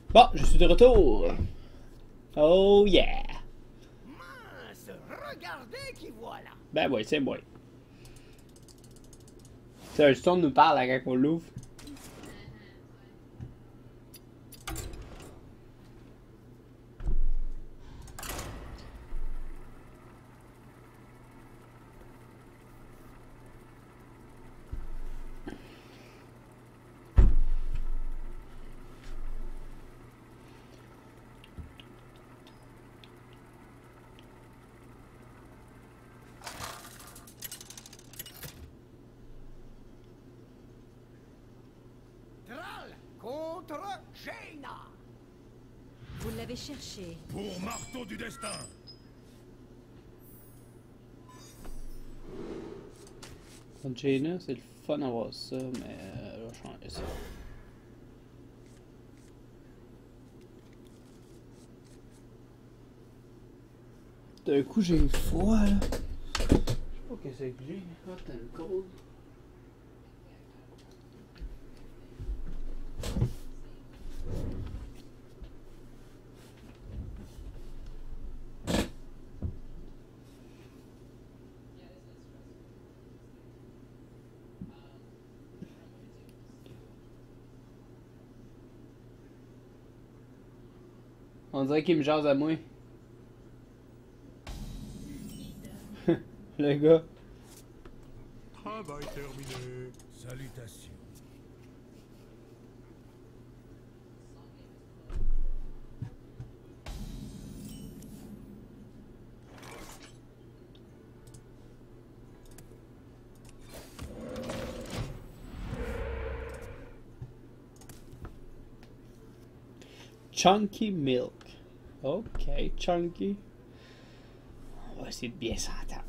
Bon, je suis de retour. Oh yeah. Mince, regardez qui voilà. Ben ouais, c'est moi. C'est un son nous parle là, quand on l'ouvre. Thrall contre Jaina. Vous l'avez cherché. Pour marteau du destin. Contre Jaina, c'est le fun d'avoir ça, mais je vais changer ça. D'un coup, j'ai froid là. Je sais pas qu'est-ce que j'ai. Hot and cold. On dirait qu'il me jase à moi. Le gars. Travail terminé. Salutations. Chunky Milk. Ok, Chunky. On va essayer de bien s'entendre.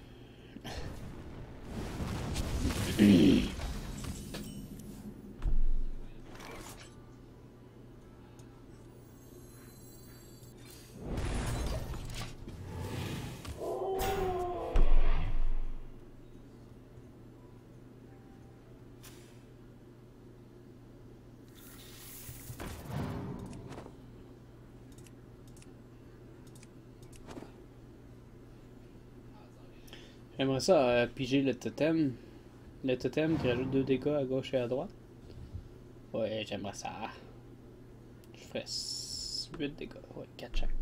J'aimerais ça piger le totem. Le totem qui rajoute 2 dégâts à gauche et à droite. Ouais, j'aimerais ça. Je ferais 8 dégâts. Ouais, 4 chaque.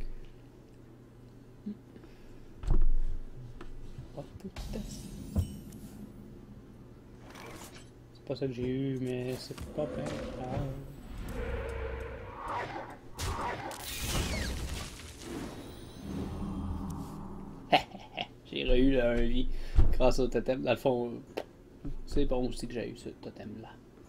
Pas de test. C'est pas ça que j'ai eu, mais c'est pas bien grave. J'ai eu un vie grâce au totem. Dans le fond, c'est bon aussi que j'ai eu ce totem-là.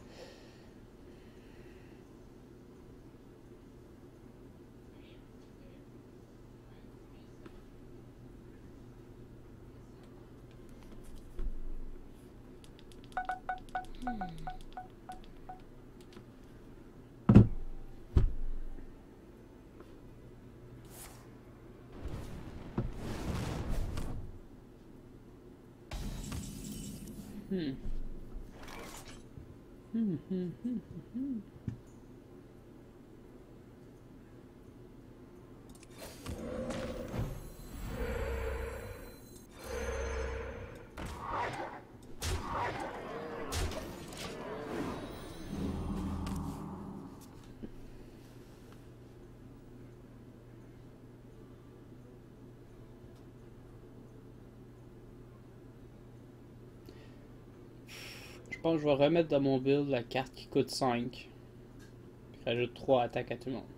Je pense que je vais remettre dans mon build la carte qui coûte 5. Qui rajoute 3 attaques à tout le monde.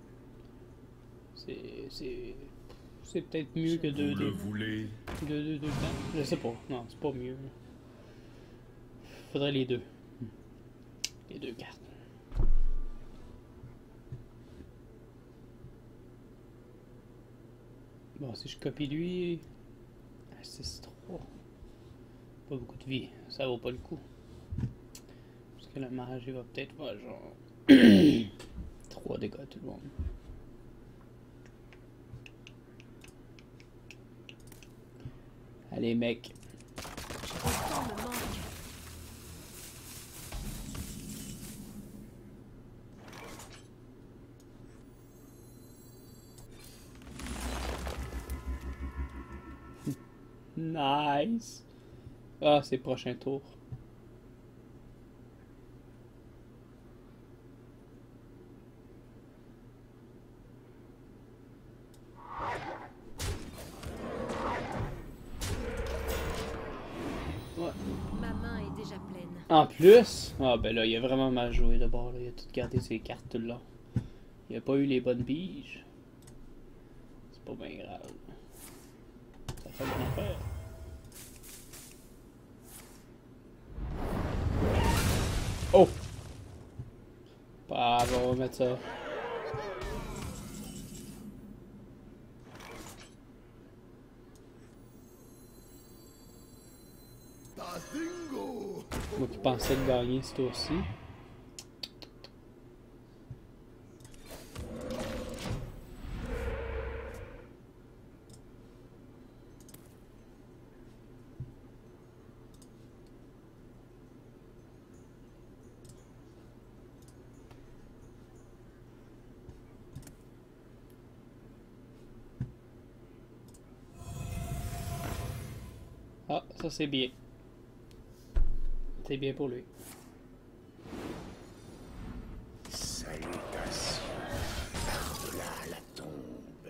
C'est peut-être mieux que 2 Vous le voulez? 2 temps. Je sais pas. Non, c'est pas mieux. Faudrait les deux. Les 2 cartes. Bon, si je copie lui. 6-3. Pas beaucoup de vie. Ça vaut pas le coup. Parce que le mage, il va peut-être voir genre 3 dégâts à tout le monde. Allez, mec. Le temps me manque. Nice. Ah, c'est prochain tour. Ouais. Ma main est déjà pleine. En plus, ah ben là, il a vraiment mal joué d'abord. Là. Il a tout gardé ses cartes tout le long. Il a pas eu les bonnes piges. C'est pas bien grave. Ça fait bonne affaire. Oh! Pas grave, on va mettre ça. Bazingo! Moi qui pensais de gagner ce tour-ci. Ah, ça c'est bien. C'est bien pour lui. Salutations. Par-delà la tombe.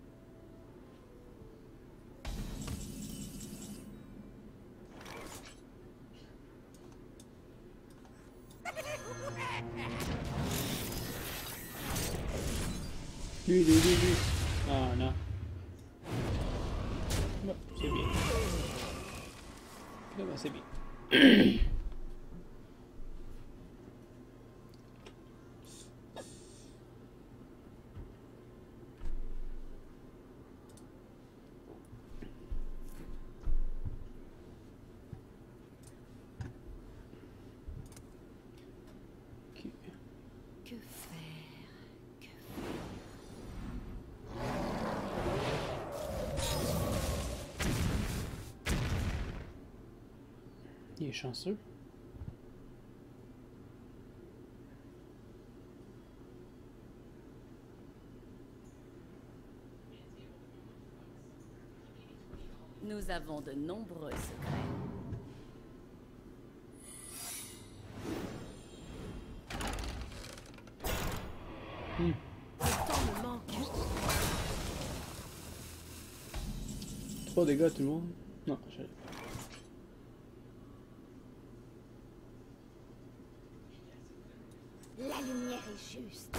Lui. Ah non. Bon, c'est bien. Là, ben, c'est bien. Ok. Que faire? Que Il est chanceux. Nous avons de nombreux secrets. Le temps me manque. 3 dégâts tout le monde. Non, je... La lumière est juste.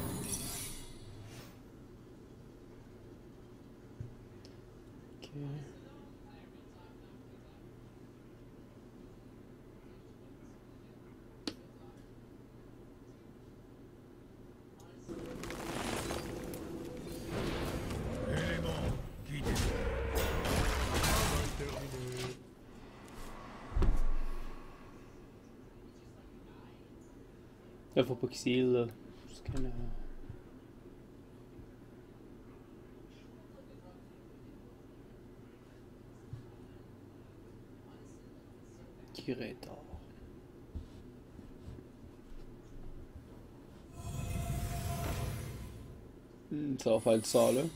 Ok. Élément guidé. Travail terminé. Là, faut pas qu'il s'heal, là. Parce que là... Curator. Ça va faire du sort, là.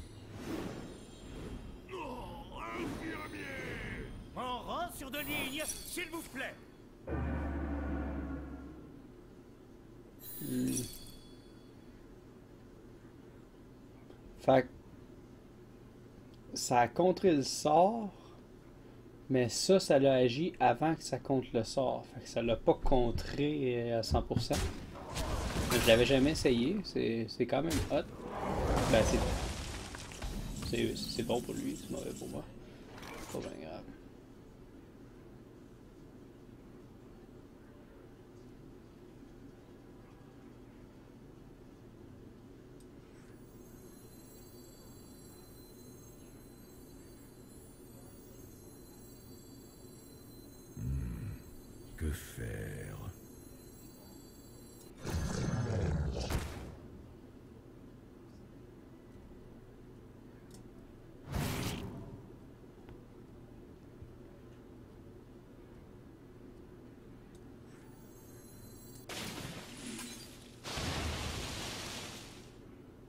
En rang sur 2 lignes, s'il vous plaît. Fait que ça a contré le sort, mais ça l'a agi avant que ça contre le sort. Fait que ça l'a pas contré à 100%. Mais je l'avais jamais essayé, c'est quand même hot. Ben c'est bon pour lui, c'est mauvais pour moi. C'est pas bien grave. Que faire?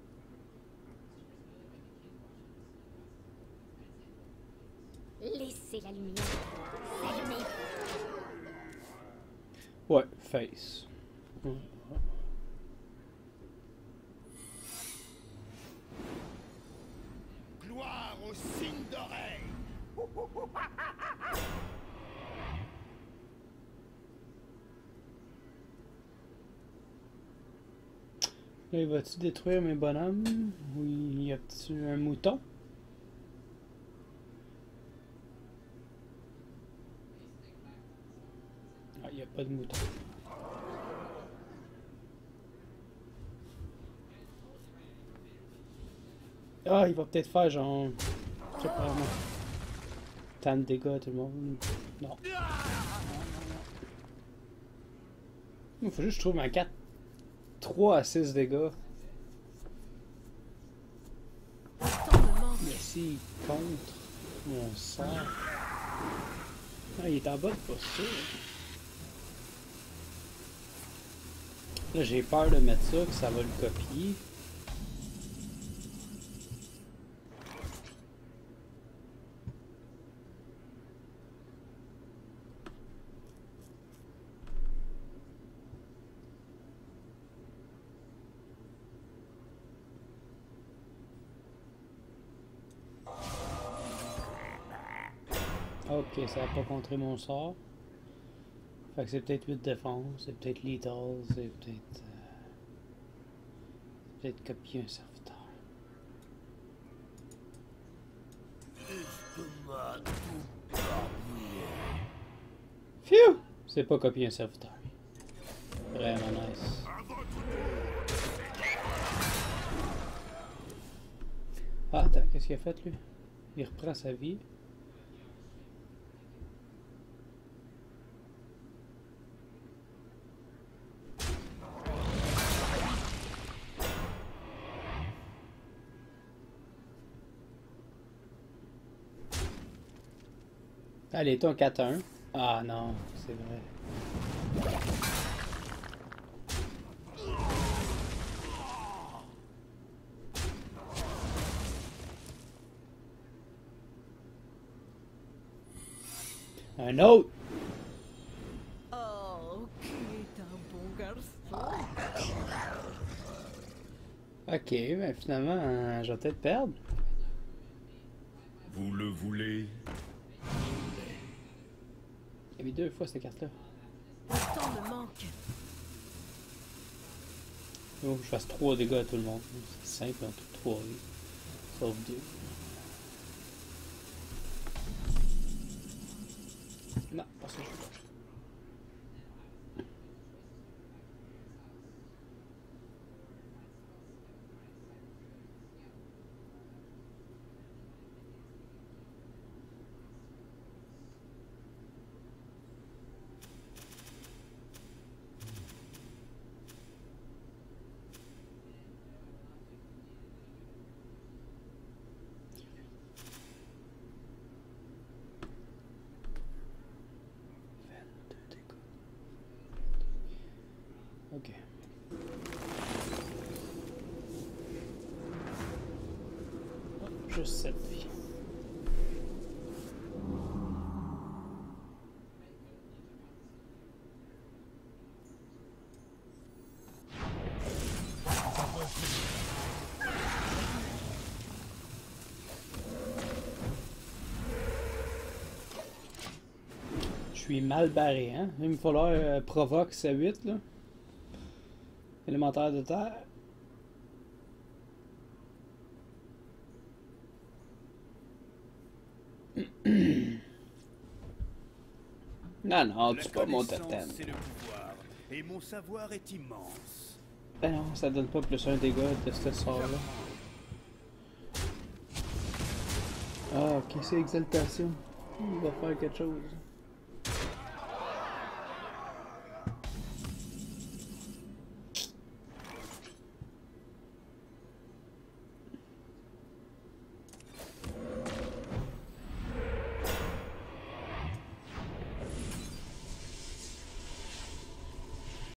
Laissez C'est la lumière. C'est mes... Ouais, face. Gloire au signe d'oreille. Là, il va-tu détruire mes bonhommes? Ou y a-tu un mouton? Ah, il n'y a pas de mouton. Ah, il va peut-être faire genre... Je sais pas, moi. Tant de dégâts, tout le monde. Non. Il faut juste que je trouve ma 4. 3 à 6 dégâts. Mais s'il contre mon sort... Ah, il est en bas de posture. Là, j'ai peur de mettre ça, que ça va le copier. Ok, ça n'a pas contré mon sort. Fait que c'est peut-être 8 défense, c'est peut-être lethal, c'est peut-être... peut-être copier un serviteur. Phew! C'est pas copier un serviteur. Vraiment nice. Ah, attends, qu'est-ce qu'il a fait lui? Il reprend sa vie. Allez, ton 4-1. Ah non, c'est vrai. Un autre! Oh, qui est un bon garçon. Ok, ben finalement, je vais peut-être perdre. Vous le voulez? Il y avait 2 fois cette carte-là. Le temps me manque. Il faut que je fasse 3 dégâts à tout le monde. C'est simple, on tout 3 vies. Sauf 2. Non, pas ça, je veux pas. Ok. Oh, juste 7 vies. Je suis mal barré, hein? Il me falloir provoque C8 là. Élémentaire de terre. Non, non, tu peux pas mon totem. C'est le pouvoir, et mon savoir est immense. Ben non, ça donne pas plus un dégât de ce sort-là. Ah, ok, c'est exaltation. Il va faire quelque chose.